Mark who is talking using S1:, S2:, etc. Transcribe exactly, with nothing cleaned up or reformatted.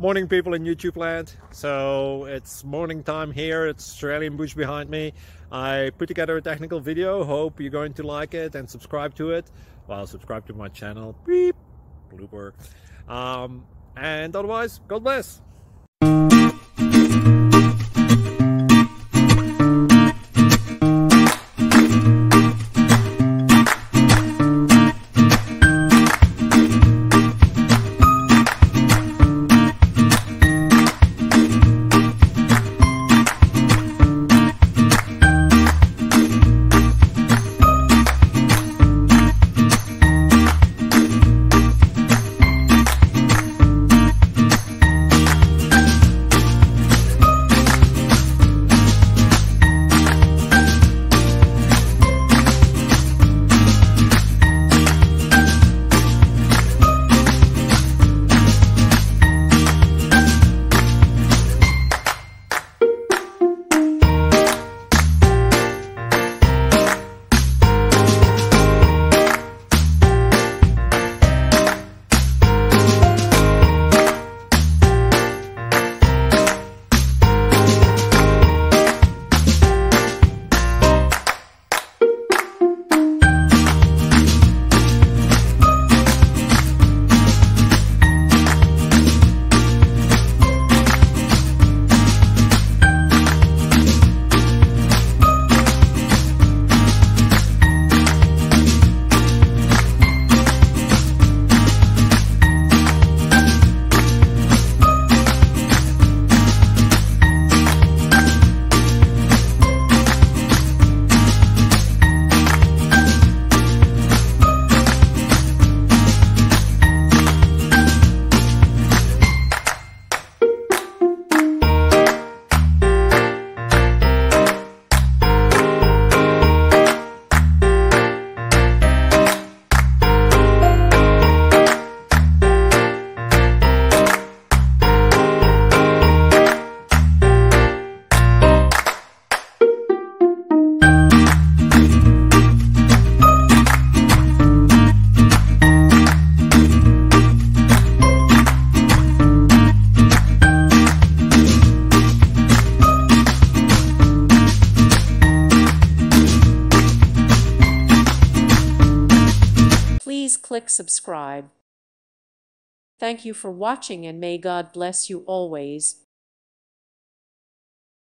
S1: Morning, people in YouTube land. So it's morning time here. It's Australian bush behind me. I put together a technical video. Hope you're going to like it and subscribe to it. Well, subscribe to my channel. Beep. Blooper. Um, and otherwise, God bless.
S2: Please click subscribe. Thank you for watching and may God bless you always.